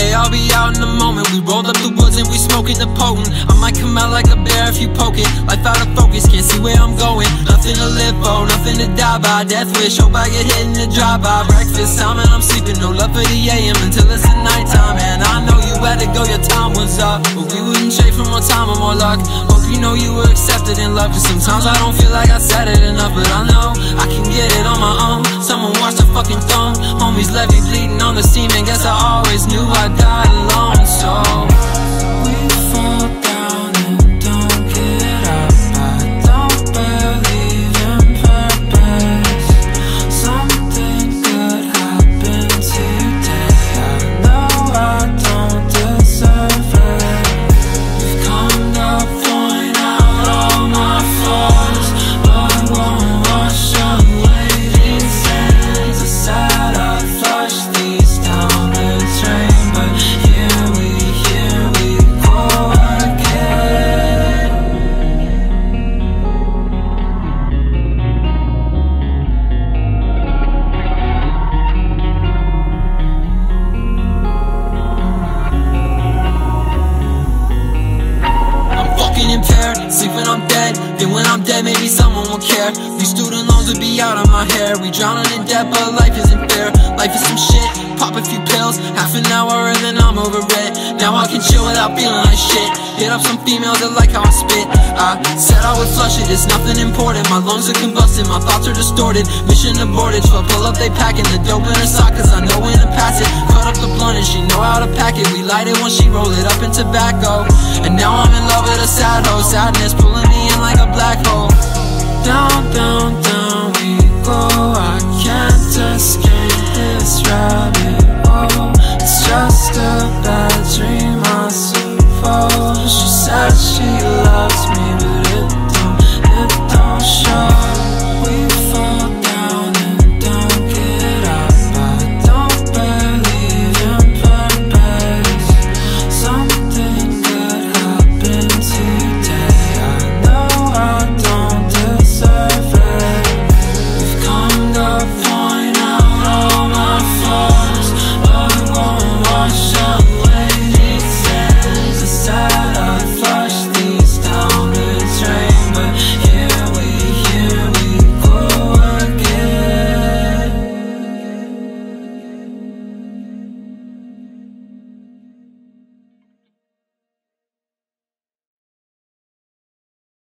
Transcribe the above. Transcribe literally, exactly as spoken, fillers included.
Hey, I'll be out in a moment. We rolled up the woods and we smoking the potent. I might come out like a bear if you poke it. Life out of focus, can't see where I'm going. Nothing to live for, nothing to die by. Death wish, hope I get hit in the drive-by. Breakfast time and I'm sleeping, no love for the A M until it's the nighttime. And I know you had to go, your time was up, but we wouldn't trade for more time or more luck. Hope you know you were accepted in love, cause sometimes I don't feel like I said it enough. But I know I can get it on my own. Someone watch the fucking throne. Homies left me bleeding on the steam, and guess I always knew I'd die alone. So we fall down and don't get up. I don't believe in purpose. Something good happened today. I know I don't deserve it. We've come to point out all my flaws, but won't wash away these sins. I said I'd flush these down the drain, but here we, here we go again. I'm fucking impaired, sleep when I'm dead. Then when I'm dead, maybe someone will care. These student loans would be out of my hair. We drowning in debt, but life isn't fair. Life is some shit, pop a few pills, half an hour and then I'm over it. Now I can chill without feeling like shit. Hit up some females that like how I spit. I said I would flush it, it's nothing important. My lungs are combusting, my thoughts are distorted. Mission aborted, twelve pull up, they packing the dope in her sock, cause I know when to pass it. Cut up the blunt and she know how to pack it. We light it when she roll it up in tobacco. And now I'm in love with a sad hoe. Sadness pulling me in like a black hole. Down, down, down we go. I can't escape this rabbit